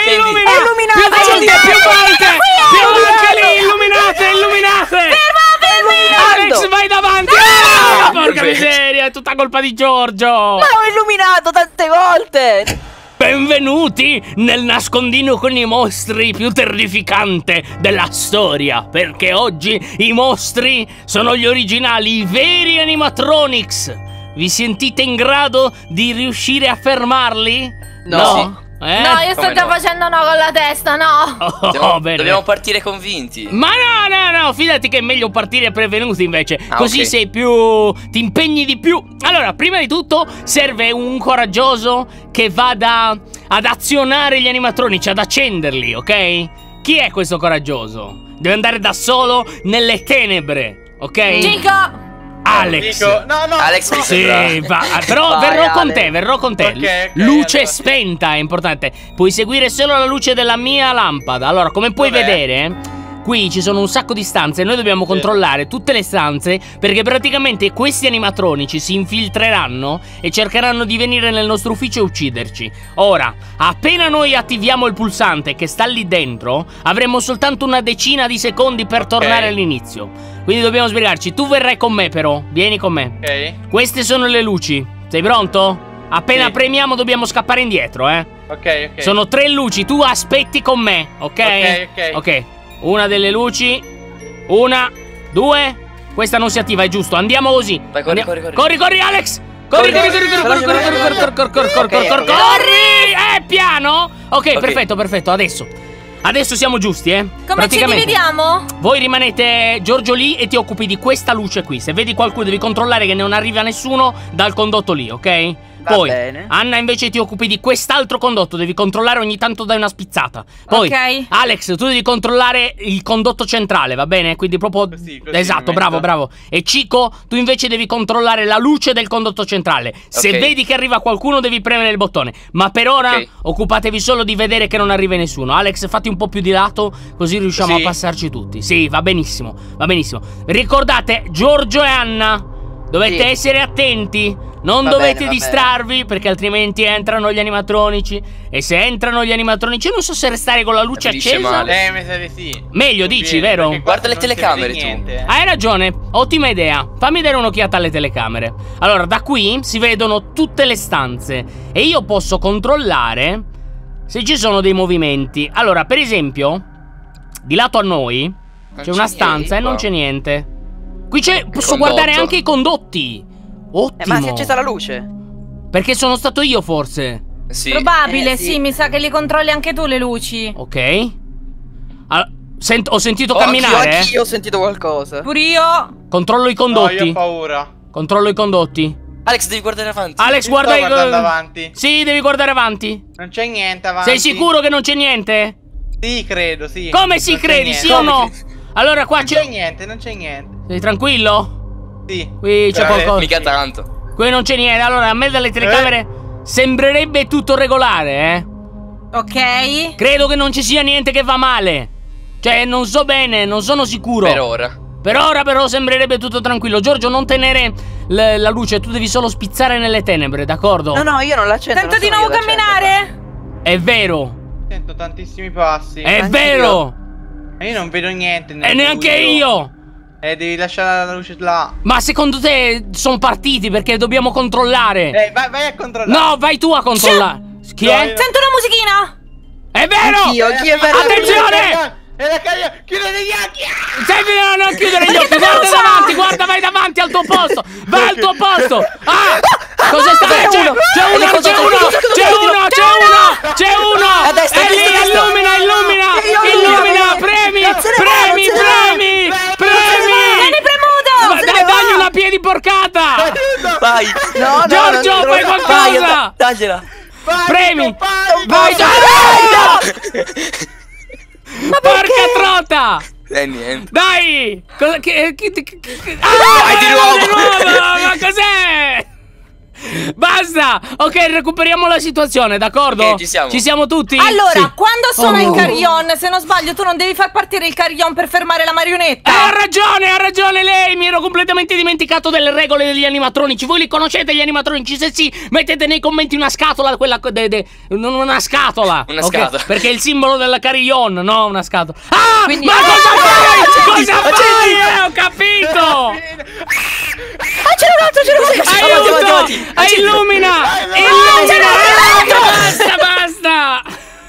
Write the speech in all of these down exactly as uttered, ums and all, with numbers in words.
illumina! È illuminato! Più volte, più volte! Più volte lì, illuminate, illuminate! Alex, vai davanti! Ah, porca miseria, è tutta colpa di Giorgio! Ma ho illuminato tante volte! Benvenuti nel nascondino con i mostri più terrificante della storia, perché oggi i mostri sono gli originali, i veri animatronics. Vi sentite in grado di riuscire a fermarli? No. No? Eh? No, io sto Come già no? facendo no con la testa, no. Oh, Dobbiamo, bene. dobbiamo partire convinti. Ma no, no, no, fidati che è meglio partire prevenuti invece. Ah, Così ok. sei più... ti impegni di più. Allora, prima di tutto serve un coraggioso che vada ad azionare gli animatronici, ad accenderli, ok? Chi è questo coraggioso? Deve andare da solo nelle tenebre, ok? Chico! Alex. Dico, no, no. Alex mi Sì, sembra. va, però Vai, verrò con Ale. te, verrò con te. Ok, ok, Luce allora. spenta è importante. Puoi seguire solo la luce della mia lampada. Allora, come puoi Dov'è? vedere, qui ci sono un sacco di stanze. Noi dobbiamo controllare tutte le stanze, perché praticamente questi animatronici si infiltreranno e cercheranno di venire nel nostro ufficio e ucciderci. Ora, appena noi attiviamo il pulsante che sta lì dentro, avremo soltanto una decina di secondi per tornare all'inizio. Quindi dobbiamo sbrigarci. Tu verrai con me però, vieni con me. Ok, Queste sono le luci. Sei pronto? Appena Sì. premiamo dobbiamo scappare indietro, eh. ok, ok. Sono tre luci, tu aspetti con me, ok? Ok, ok. Ok. Una delle luci. Una, due. Questa non si attiva, è giusto. Andiamo così. Vai, corri, Andiamo- corri, corri. Corri, corri, Alex. Corri, corri, corri, corri, corri, corri, corri, corri, corri, corri, corri, corri, corri, corri, corri. Eh, piano. Ok, perfetto, perfetto. Adesso. Adesso siamo giusti, eh. Come ci dividiamo? Voi rimanete Giorgio lì e ti occupi di questa luce qui. Se vedi qualcuno devi controllare che non arriva nessuno dal condotto lì, ok? Va Poi bene. Anna invece ti occupi di quest'altro condotto. Devi controllare ogni tanto dai una spizzata. Poi Ok. Alex, tu devi controllare il condotto centrale, va bene? Quindi proprio Così, così esatto, mi bravo, metto. bravo. E Cico, tu invece devi controllare la luce del condotto centrale. Se Ok. vedi che arriva qualcuno devi premere il bottone. Ma per ora Ok. occupatevi solo di vedere che non arrivi nessuno. Alex, fatti un po' più di lato, così riusciamo Sì. a passarci tutti. Sì, va benissimo, va benissimo. Ricordate, Giorgio e Anna, dovete Sì. essere attenti. Non Va dovete bene, va distrarvi, perché altrimenti entrano gli animatronici. E se entrano gli animatronici, io non so se restare con la luce Capisce accesa. male. Eh, mi sa di sì. Meglio, Non dici, viene, vero? perché qua Guarda le non si vede telecamere, tu. niente. Hai ragione, ottima idea. Fammi dare un'occhiata alle telecamere. Allora, da qui si vedono tutte le stanze e io posso controllare se ci sono dei movimenti. Allora, per esempio, di lato a noi c'è una stanza e non c'è niente. Qui c'è, posso condotto. guardare anche i condotti. Ottimo. Eh, ma si è accesa la luce? Perché sono stato io forse. Sì. Probabile, Eh, sì. sì. mi sa che li controlli anche tu le luci. Ok. Allora, sent- ho sentito Oh, camminare, anch'io, eh. anch'io ho sentito qualcosa. Pure io. Controllo i No, io condotti. ho paura. Controllo i condotti. Alex, devi guardare avanti. Alex, Ci guarda sto i guardando avanti. Sì, devi guardare avanti. Non c'è niente avanti. Sei sicuro che non c'è niente? Sì, credo, sì. Come si Non c'è credi, niente. sì o no? Allora qua Non c'è c'è... niente, non c'è niente. Sei tranquillo? Sì. Qui c'è Eh, qualcosa. Mica tanto. Qui non c'è niente. Allora, a me dalle telecamere sembrerebbe tutto regolare, eh. Ok. Credo che non ci sia niente che va male. Cioè, non so bene, non sono sicuro. Per ora. Per ora però sembrerebbe tutto tranquillo. Giorgio, non tenere l- la luce, tu devi solo spizzare nelle tenebre, d'accordo? No, no, io non l'accendo. Tento non di sono nuovo io ad accenderla. camminare. È vero. Sento tantissimi passi. È Anch'io. vero. Ma io non vedo niente. nel E neanche buio. io. Eh, devi lasciare la luce là. Ma secondo te sono partiti perché dobbiamo controllare? Eh, vai, vai a controllare. No, vai tu a controllare. Chi No, è? io- Sento una musichina. È vero! Anch'io, anch'io, è vero. Attenzione! È la caglia. Chiudete gli occhi. Senti, no, non chiudere gli occhi, te guarda lo so? davanti, guarda, vai davanti al tuo posto. Vai al tuo posto. Ah! Cosa sta? C'è C'è uno. c'è uno, Ecco, c'è ecco, uno, ecco, ecco, c'è ecco, uno, c'è uno, c'è uno. A destra, È a lì, destra, a destra. illumina, illumina, Io illumina, illumino. premi, Non se ne va, premi, non se ne va. premi, premi. Vieni premuto. Ma se Dai, ne va. dagli una piedi porcata. Vai. No, no, Giorgio, non- fai non- qualcosa. Vai, dagliela. Premi. Vai, Vai, porca trota. Eh, niente. Dai! Cosa, che, che, che, che- Vai di Ah, nuovo. di nuovo! Ma cos'è? Basta! Ok, recuperiamo la situazione, d'accordo? Ok, ci siamo. Ci siamo tutti? Allora, Sì. quando sono Oh. in carillon, se non sbaglio, tu non devi far partire il carillon per fermare la marionetta. Eh, ha ragione, ha ragione lei! Mi ero completamente dimenticato delle regole degli animatronici. Voi li conoscete gli animatronici? Se sì, mettete nei commenti una scatola, quella de, de, non una scatola. Una ok? scatola. Perché è il simbolo della carillon, no? Una scatola. Ah! Quindi- Ma Ah, cosa fai? accendi, Cosa fai? Eh, ho capito! Ah, c'era un altro, c'era un altro. Avanti, avanti, Aiuto! avanti. Accendi. Illumina! Vai, vai, Illumina! vai, Basta, basta!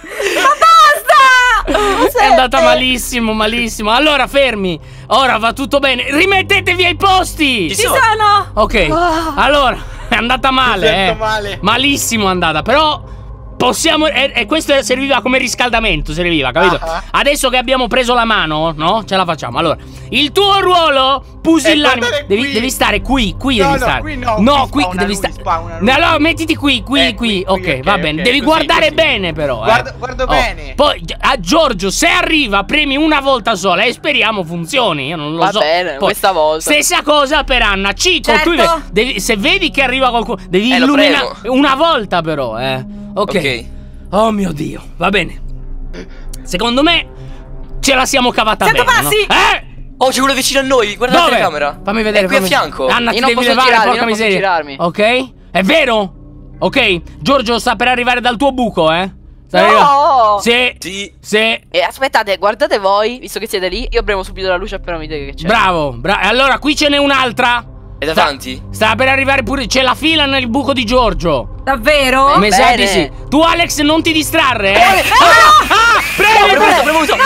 Basta! È andata malissimo, malissimo. Allora, fermi. Ora va tutto bene. Rimettetevi ai posti. Ci Ci sono. sono! Ok. Allora, è andata male, Mi sento eh. male. Malissimo è andata, però possiamo e, e questo serviva come riscaldamento, serviva, capito? Ah. Adesso che abbiamo preso la mano, no? Ce la facciamo. Allora, il tuo ruolo pusillanime. guardate Devi, qui. devi stare qui, qui No, devi no, stare. qui no, No, qui qui spawna devi lui, stare. spawna lui. No, allora mettiti qui, qui, Eh, qui. qui, Ok, qui, va ok, bene. ok, Devi così, guardare così. bene però, eh. Guardo- guardo bene. Poi a Giorgio, se arriva, premi una volta sola e speriamo funzioni. Io non lo Va so. bene, Poi, questa volta. Stessa cosa per Anna. Cico, Certo. tu devi- devi- se vedi che arriva qualcuno, devi Eh, lo illuminare premo. una volta però, eh. Ok. Ok. Oh mio Dio, va bene. Secondo me ce la siamo cavata Sento bene, passi! no? Eh! Oh, c'è uno vicino a noi. Guarda la Dove? telecamera. Fammi vedere. È qui a fammi- fianco. Anna, Io ti non devi posso levare, girarmi, porca io non posso miseria. girarmi. Ok? È vero? Ok, Giorgio sta per arrivare dal tuo buco, eh? Sta No! arrivando. Sì. Sì. Sì. E aspettate, guardate voi, visto che siete lì, io premo subito la luce appena mi dite che c'è. Bravo, bravo. Allora, qui ce n'è un'altra. È davanti? Sta per arrivare pure. C'è la fila nel buco di Giorgio. Davvero? Mi sa bene. di sì. Tu, Alex, non ti distrarre, eh? Eh, Ah! ah, premi, Ho premuto, ho premi. premuto.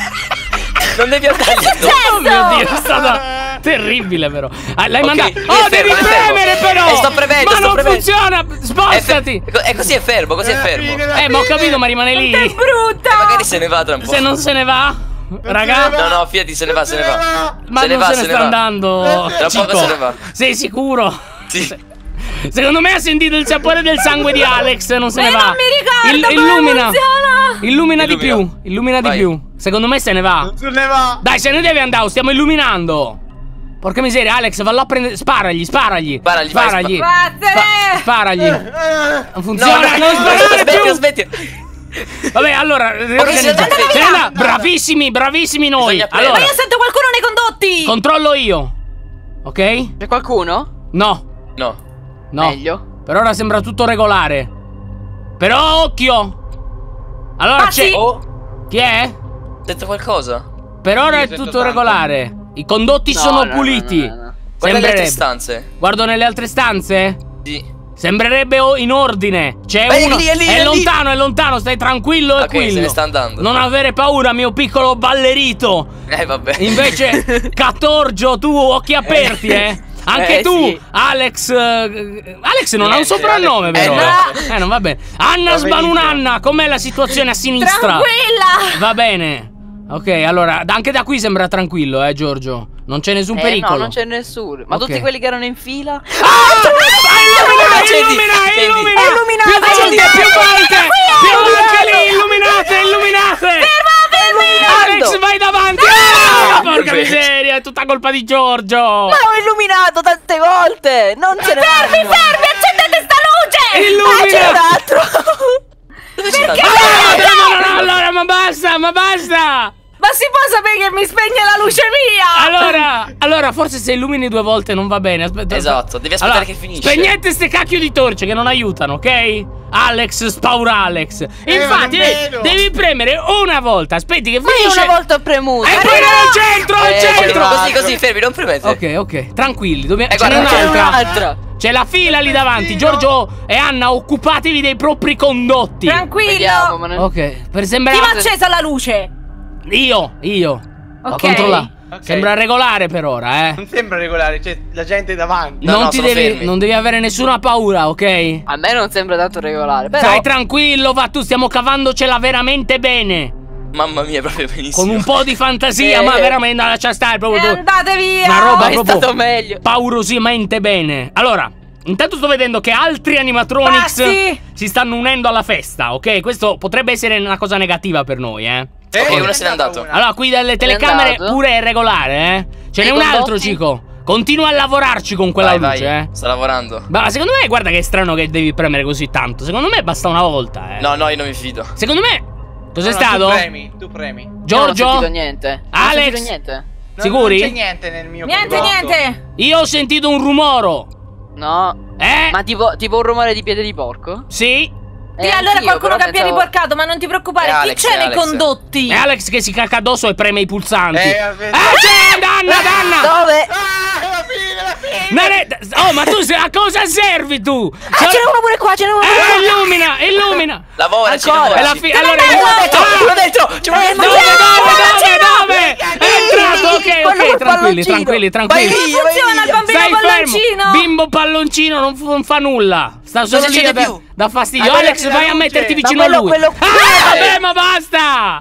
Non devi andare. Oh mio Dio, è stata terribile però. Ah, l'hai Ok, mandato. è Oh, devi fermo, è fermo. premere però. Eh, sto premendo, Ma sto non premendo. funziona. È, Spostati. fer- è così è fermo, così è fermo. Eh, ma ho capito, ma rimane È lì. brutta! Magari se ne va tra un po'. Se non se ne va, raga. No, no, fidati, se ne va, se ne va. Ma se ne non va, se se ne ne sta va. andando. Tra poco Cico. se ne va. Sei sicuro? Sì. Secondo me ha sentito il sapore del sangue di Alex. Non se ne Eh, va. non mi ricordo Il- come illumina. funziona. Illumina di Illumina. più. Illumina di Vai. più. Secondo me se ne va. Non se ne va. Dai, se ne deve andare, stiamo illuminando. Porca miseria, Alex, vallo a prendere. Sparagli, sparagli. Sparagli, vai, sparagli. Grazie! Spa- sparagli. Eh, Non No, funziona, no, non no, sparare smetti, più. smetti. Vabbè, allora, riorganizziamo. andate Se ne via. andà. Bravissimi, bravissimi noi. Bisogna premere. Allora, Ma io sento qualcuno nei condotti! controllo io. Ok? C'è qualcuno? No, No. no. Meglio. Per ora sembra tutto regolare. Però occhio. Allora Passi. c'è. Oh, Chi è? sento qualcosa. Per ora Io è sento tutto tanto. regolare. I condotti No, sono no, no, puliti. no, no, no. Guarda le altre Sembrerebbe. stanze. Guardo nelle altre stanze. Sì. Sembrerebbe o- in ordine. C'è Beh, è uno. lì, è lì, è è lì. lontano, è lontano. Stai tranquillo e Ok, tranquillo. se ne sta andando. Non avere paura, mio piccolo ballerito. Eh, vabbè. Invece, Catorgio, tu occhi aperti, eh. Anche Eh, tu, sì. Alex. eh, Alex non ha un Niente, soprannome, Alex- però. eh, Eh, non va bene. Anna Va Sbanunanna, com'è la situazione a sinistra? Tranquilla! Va bene. Ok, allora, anche da qui sembra tranquillo, eh, Giorgio. Non c'è nessun Eh pericolo. no, non c'è nessuno. Ma Ok. tutti quelli che erano in fila? Ah! Illumina, Accendi, illumina, accendi. illumina! È illuminato, Più volte, accendi. più volte! Qui, Più è volte lì, illuminato. illuminate, illuminate! Ferma, fermi! Alex, vai davanti! Ah, porca miseria, è tutta colpa di Giorgio! Ma l'ho illuminato tante volte! Non se ne Fermi, vanno. fermi! Accendete sta luce! Illumina! Ah, c'è un altro! Dove c'è Ah, l'altro? no, no, no, no, allora, ma basta, ma basta! Ma si può sapere che mi spegne la luce mia? Allora, allora, forse se illumini due volte non va bene. Aspetta, Esatto, devi aspettare allora, che finisce. Spegnete ste cacchio di torce che non aiutano, ok? Alex, spaura Alex. Infatti, non eh, vedo. devi premere una volta. Aspetti che Ma io finisce. una volta ho premuto! E poi Arriva! al centro, al Eh, centro. Così, così, fermi, non premete. Ok, ok, tranquilli. Dobbiamo... Eh, Ce n'è guarda, C'è un'altra. un'altra! C'è la fila lì davanti. Giorgio e Anna, occupatevi dei propri condotti. Vediamo, Tranquillo! ma non... Ok, per Chi mi ha sembrare. accesa la luce? Io, io. Ho Ok. controllato. Ok. Sembra regolare per ora, eh. Non sembra regolare, c'è la gente davanti. No, non no, ti sono devi. fermi. Non devi avere nessuna paura, ok? A me non sembra tanto regolare, però... Stai tranquillo, va tu, stiamo cavandocela veramente bene. Mamma mia, proprio benissimo. Con un po' di fantasia, Eh. ma veramente lascia stare E proprio tu. andate via! Una roba è proprio stato meglio. paurosamente bene. Allora, intanto sto vedendo che altri animatronics Passi. si stanno unendo alla festa, ok? Questo potrebbe essere una cosa negativa per noi, eh. Eh, Ok, ne uno è se n'è andata andato. una. Allora, qui dalle telecamere andato? pure è regolare, eh. Ce E n'è i un altro, condotti? Cico. continua a lavorarci con quella Vai, luce, vai. eh. Sto lavorando. Ma secondo me, guarda che è strano che devi premere così tanto. Secondo me basta una volta, eh. No, no, io non mi fido. Secondo me. Cos'è No, no, stato? Tu premi, tu premi. Io non ho Giorgio? sentito niente. Non ho Alex? sentito niente. Non- Sicuri? Non c'è niente nel mio Niente, condotto. niente. Io ho sentito un rumoro. No. Eh? Ma tipo, tipo un rumore di piede di porco? Sì? Sì, Eh, allora anch'io, qualcuno però che abbia pensavo- riporcato, ma non ti preoccupare. È Chi Alex, c'è è nei Alex. condotti? È Alex che si cacca addosso e preme i pulsanti. Eh, ah, vabbè. c'è! Danna, danna! Dove? Ah, la fine, la fine. Non è- Oh, ma tu sei- a cosa servi tu? Ah, ce n'è uno pure qua, ce n'è uno pure Eh, qua. illumina, illumina. Lavoraci, Ancora. È la lavoraci. fi- allora, dai, ah! Uno dentro! C'è uno Eh, dentro! ma Dove, c'è- dove, ma dove, c'è- dove? È entrato, ok, Quello ok, col tranquilli, palloncino. tranquilli, tranquilli. Vai via, vai Funziona il via. bambino Stai palloncino. fermo, bimbo palloncino non, f- non fa nulla. Sta solo Non si lì a accende da, più. da fastidio. Ma Alex, guarda vai la a luce. metterti Ma vicino a quello- lui. quello- Ah, vabbè, ma basta.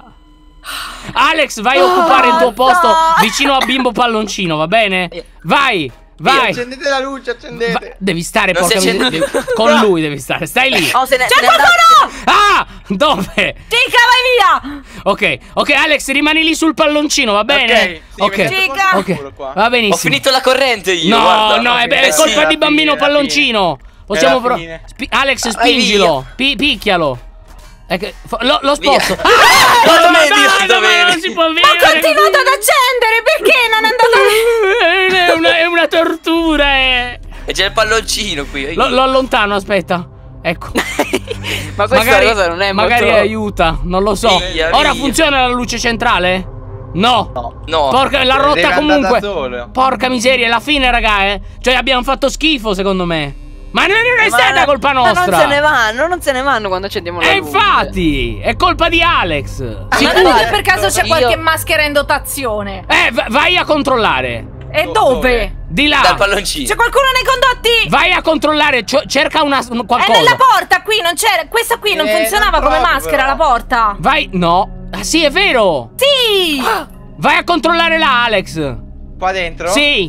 Alex, vai a occupare il tuo posto vicino a bimbo palloncino, va bene? Vai, vai. Accendete la luce, accendete. Va- devi stare, Non porca si accende- miseria, devi- con lui devi stare, stai lì. Oh, se ne, C'è se n'è andato. qualcuno! Ah, dove? Cica, vai via! Ok, ok, Alex, rimani lì sul palloncino, va bene? Ok, sì, mi sento Cica. quasi Ok, sicuro qua. va Ho benissimo. finito la corrente io, No, guarda. no, è, ok. è Eh sì, colpa alla di bambino fine, alla palloncino. Possiamo alla pro- fine. Spi- Alex, Vai spingilo. Pi- picchialo. È che- fo- lo, lo Via. sposto. Ah, no, non ma dovevi, basta, non ma dovevi. non si può Ma vedere. ho continuato ad accendere, perché non è andato? È una, è una tortura. È... E c'è il palloncino qui. Lo, lo allontano, aspetta. Ecco. Ma questa cosa non è magari molto... aiuta, non lo so. Via, Ora via. funziona la luce centrale? No. No. Porca, l'ha Deve rotta andare comunque. da solo. Porca miseria, è la fine, raga, eh. Cioè, abbiamo fatto schifo, secondo me. Ma non è Ma stata no- colpa Ma nostra. non se ne vanno, non se ne vanno quando accendiamo la E luce. infatti, è colpa di Alex. Ma non è che per caso c'è Io- qualche maschera in dotazione? Eh, va- vai a controllare. E Do- dove? dove? Di là. Dal palloncino. C'è qualcuno nei condotti? Vai a controllare, cio- cerca una un- qualcosa. È nella porta qui, non c'era. Questa qui non Eh, funzionava non come proprio, maschera, però. la porta. Vai, no. Ah, sì, è vero. Sì! Vai a controllare là, Alex. Qua dentro? Sì.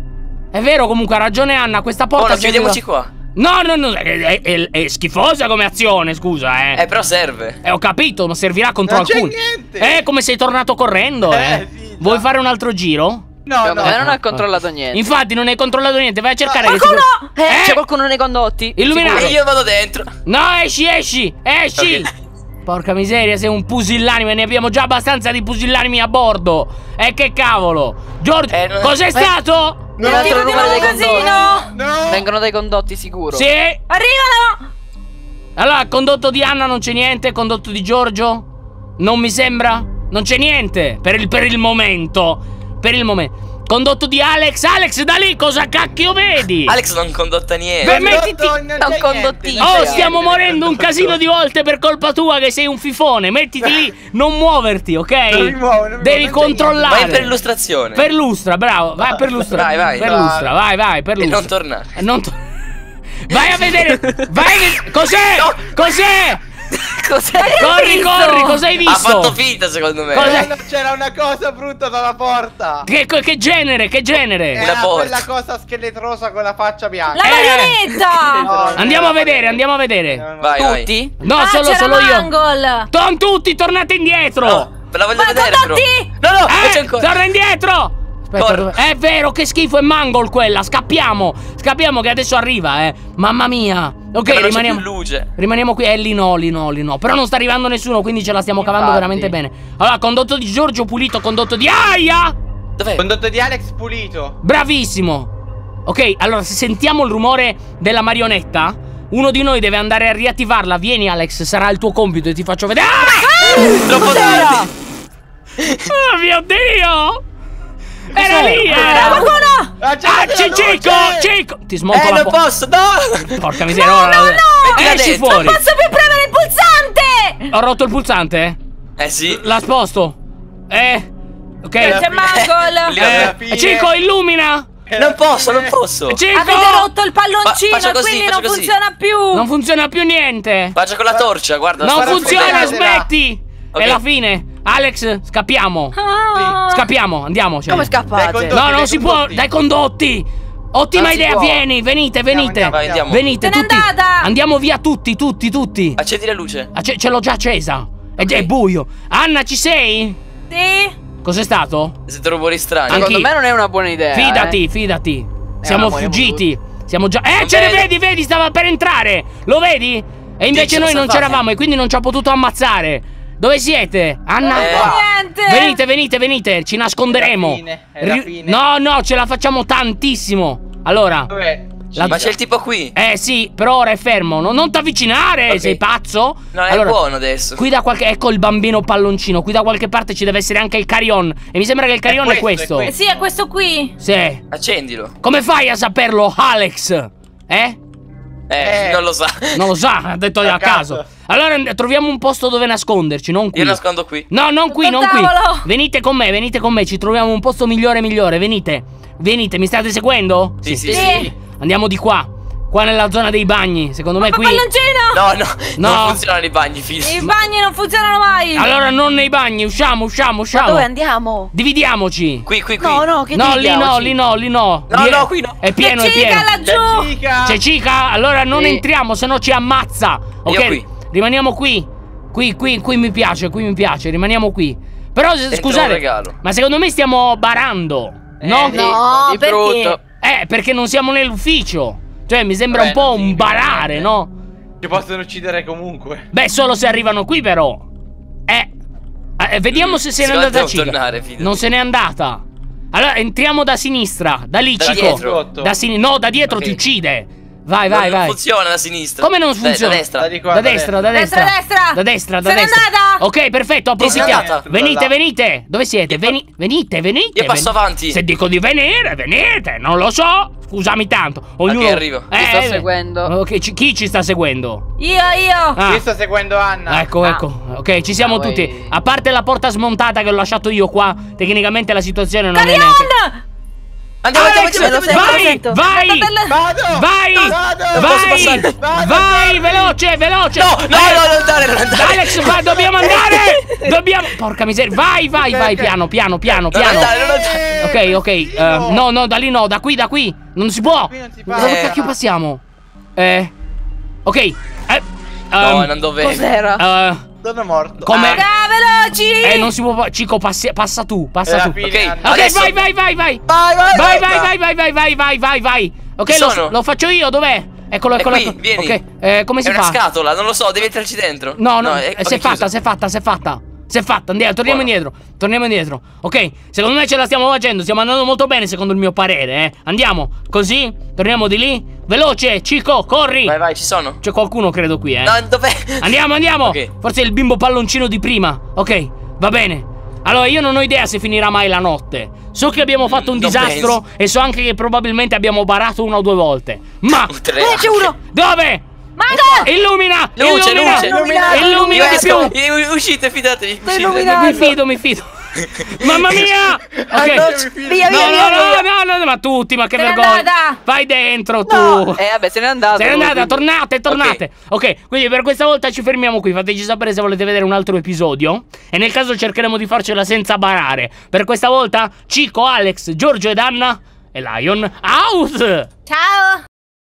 È vero, comunque ha ragione Anna, questa Oh, porta no, si chiudiamoci chiude- qua. No, no, no, è, è- è- è schifosa come azione, scusa, eh. Eh, però serve. Eh, ho capito, ma servirà contro Non c'è alcuni. niente. Eh, come sei tornato correndo, eh. Eh, sì, già. Vuoi fare un altro giro? No, Secondo no. me non ha controllato niente. Infatti, non hai controllato niente, vai a cercare che Qualcuno! si- Eh, Eh? c'è qualcuno nei condotti? Illuminato. E io vado dentro. No, esci, esci, esci. Porca miseria, sei un pusillanime, ne abbiamo già abbastanza di pusillanimi a bordo. E che cavolo. Giorgio, Eh, non- cos'è eh. stato? Un altro Attivo di rumore dei nuovo condotti. casino! No. Vengono dai condotti sicuro. Sì. Arrivano! Allora, condotto di Anna non c'è niente, condotto di Giorgio? Non mi sembra? Non c'è niente per il, per il momento. Per il momento. Condotto di Alex, Alex da lì cosa cacchio vedi? Alex non condotta niente. Beh, mettiti- Non È un c'è condottino. niente, non Oh, c'è stiamo niente, morendo un condotto. casino di volte per colpa tua che sei un fifone. Mettiti lì, non muoverti, ok? Non mi muovo, non mi Devi muovo, non c'è controllare. Vai per illustrazione. Per lustra, bravo, vai per lustra. Vai, vai. Per Vai. lustra, vai, vai, per E lustra. non tornare. Eh, non to- Vai a vedere. Vai a vedere. Cos'è? No. Cos'è? Cos'è? Corri, corri, cosa hai Ha visto? fatto finta, secondo me. Cosa- No, no, c'era una cosa brutta dalla porta. Che, che genere, che genere? Era Una porta. quella cosa scheletrosa con la faccia bianca. La Eh. marionetta! No, Andiamo a no, vedere, no. andiamo a vedere. No, no. Vai, vai. Tutti? No, Ah, solo, c'era solo io. Mangol! Ton tutti, tornate indietro. No, ve la voglio Ma vedere, però. condotti! No, no, non c'è Eh, ancora. torna indietro. Aspetta, Corri. dove- è vero, che schifo, è Mangol quella. Scappiamo. Scappiamo che adesso arriva, eh. Mamma mia. Ok, Però non c'è rimaniamo. più luce. Rimaniamo qui. Eh, lì no, lì no, lì no. Però non sta arrivando nessuno, quindi ce la stiamo cavando Infatti. veramente bene. Allora, condotto di Giorgio pulito, condotto di Aia. Dov'è? Condotto di Alex pulito. Bravissimo. Ok, allora se sentiamo il rumore della marionetta, uno di noi deve andare a riattivarla. Vieni, Alex, sarà il tuo compito e ti faccio vedere. Ah! Troppo tardi. Oh mio Dio! Era lì, Era era! qualcuno! Ah, Accendete la Cico, luce! Cico! Ti smonto Eh, la non po- posso, no! Porca miseria, No, ora no, la- no! Mettila Esci dentro. fuori! Non posso più premere il pulsante! Ho rotto il pulsante? Eh sì. L'ha sposto? Eh? Ok. C'è Mangol! Lì- Eh, alla fine- Cico, illumina! Non posso, non posso. Cico! Avete rotto il palloncino Fa- faccia e così, quindi faccia non così. funziona più! Non funziona più niente! Faccia con la torcia, guarda. Non spara funziona, fuori. smetti. smetti! Ok. È la fine! Alex, scappiamo! Ah. Scappiamo, andiamoci! Come scappate? Dai, condotti. No, non dai si può! condotti. Dai condotti! Ottima Non si idea, può. vieni, venite, venite! Andiamo, Vai, andiamo. Venite Se n'è tutti! andata! Andiamo via tutti, tutti, tutti! Accendi la luce. Ah, ce, ce l'ho già accesa! È, Ok. è buio! Anna, ci sei? Sì? Cos'è stato? Sento rumori strani. Anche- Secondo me non è una buona idea. Fidati, eh. fidati. Siamo ma moriamo fuggiti. Siamo già. Eh, Non ce ne vedo. vedi, vedi, stava per entrare. Lo vedi? E invece Sì, ce noi lo non salvate. c'eravamo e quindi non ci ha potuto ammazzare. Dove siete? Anna? Eh. Niente. Venite, venite, venite, ci nasconderemo. È la fine, è la Ri- fine. No, no, ce la facciamo tantissimo. Allora, Dov'è? La- Ma c'è il tipo qui. eh sì, però ora è fermo. No- non ti avvicinare, Ok. sei pazzo? No, è Allora, buono adesso. qui da qualche. Ecco il bambino palloncino. Qui da qualche parte ci deve essere anche il carillon. E mi sembra che il carillon è questo, questo. è Eh, Sì, è questo qui. Sì. Accendilo. Come fai a saperlo, Alex? Eh? Eh, Eh. non lo sa. Non lo sa, ha detto A a caso. caso. Allora and- troviamo un posto dove nasconderci, non qui. Io nascondo qui. No, non qui, Sotto non qui. tavolo. Venite con me, venite con me, ci troviamo un posto migliore migliore, venite. Venite, mi state seguendo? Sì, sì, Sì. sì. Andiamo di qua. Qua nella zona dei bagni, secondo me qui. Palloncino. No, no, No. non funzionano i bagni, figlio. I bagni non funzionano mai. Allora non nei bagni, usciamo, usciamo, Ma usciamo. dove andiamo? Dividiamoci. Qui, qui, qui. No, no, che No, lì no, dividiamoci? lì no, lì no. No, Lì è- no, qui no. È pieno, è C'è Cica pieno. laggiù. Cica. C'è Cica? Allora non Sì. entriamo, se no ci ammazza. Ok? Io qui. Rimaniamo qui. Qui, qui, qui mi piace, qui mi piace, rimaniamo qui. Però se- Dentro un scusate, regalo. ma secondo me stiamo barando. No? Eh, No, Di perché? brutto. Eh, perché non siamo nell'ufficio. Cioè, mi sembra Vabbè, un po' non un significa barare, niente. no? Ci possono uccidere comunque. Beh, solo se arrivano qui, però. Eh. eh, vediamo se se n'è Secondo andata te Cica. devo tornare, fidati. Non se n'è andata. Allora, entriamo da sinistra. Da lì, Da Cico. dietro. Da sin- no, da dietro Ok. ti uccide. Vai, vai, non vai. funziona da sinistra. Come non Da- funziona? Da destra. Da di qua, Da da destra, da Destra, destra. destra. Da destra, da Se n'è destra. andata. Ok, perfetto, approfittiamo. andata. Venite, Da là. venite. Dove siete? Io pa- Veni- venite, venite. Io passo ven- avanti. Se dico di venire, venite. Non lo so. Scusami tanto. Ognuno. Ok, arrivo. Ti sto seguendo. Ok, ci- chi ci sta seguendo? Io, io. Ah, Io sto seguendo Anna. ecco, Ah. ecco. Ok, ci siamo Ah, vuoi- tutti. A parte la porta smontata che ho lasciato io qua, tecnicamente la situazione non è neanche. Carillon. Andiamo, andiamo, Alex, andiamo, andiamo. vai, sento. vai, Bella- Vado. vai, Vado. Non posso vai, passare. Vado, vai, vado. veloce, veloce. No, no, no, non andare, non andare. Alex, va, dobbiamo andare. Dobbiamo. Porca miseria. Vai, vai, vai, piano, piano, piano, Non piano. andare, non andare. Ok, ok. eh, no, no, da lì no, da qui, da qui. Non si può. Qui non si Dove passa. cacchio passiamo? Eh. Ok. Eh. No, ehm, non dovevo. Cos'era? eh, Sono morto. come. Ah, veloci. Eh, non si può. pa- Cico, passi- passa tu, È passa la tu. fine, Ok. Anna. Ok, Adesso- vai, vai, vai, vai. Vai, vai, Vai, vai, vai, vai, vai, vai, vai, vai, vai. Ok, Ci lo, sono. lo faccio io, dov'è? Eccolo, È eccolo. qui, eccolo. vieni. Ok, eh, come si È una fa? scatola, non lo so, devi entrarci dentro. No, no, è, eh, si è ok, fatta, chiuso. si è fatta, si è fatta. Si è fatta, andiamo, torniamo Buono. indietro. Torniamo indietro. Ok, secondo me ce la stiamo facendo. Stiamo andando molto bene, secondo il mio parere, eh. Andiamo, così, torniamo di lì. Veloce, Cico, corri. Vai, vai, ci sono. C'è qualcuno, credo, qui, eh. No, dov'è? Andiamo, andiamo. Ok. Forse è il bimbo palloncino di prima. Ok, va bene. Allora, io non ho idea se finirà mai la notte. So che abbiamo fatto un non disastro penso. e so anche che probabilmente abbiamo barato una o due volte. Ma Tre Eh, c'è anche. uno. dove? Mago. Illumina! Luce, illumina! luce. Illuminato. Illumina Io di esco. più! Io- Uscite, fidatevi. Sto uscite. illuminato. Mi fido, mi fido. Mamma mia! Ok. Andoci. Via, No, via, no, via, via. no, no, no, ma tutti, ma che Se n'è vergogna! andata. Vai dentro tu! No. Eh, vabbè, se n'è andato. Se n'è andata, quindi. tornate, tornate. Ok, quindi per questa volta ci fermiamo qui. Fateci sapere se volete vedere un altro episodio. E nel caso cercheremo di farcela senza barare. Per questa volta, Cico, Alex, Giorgio ed Anna e Lion out! Ciao.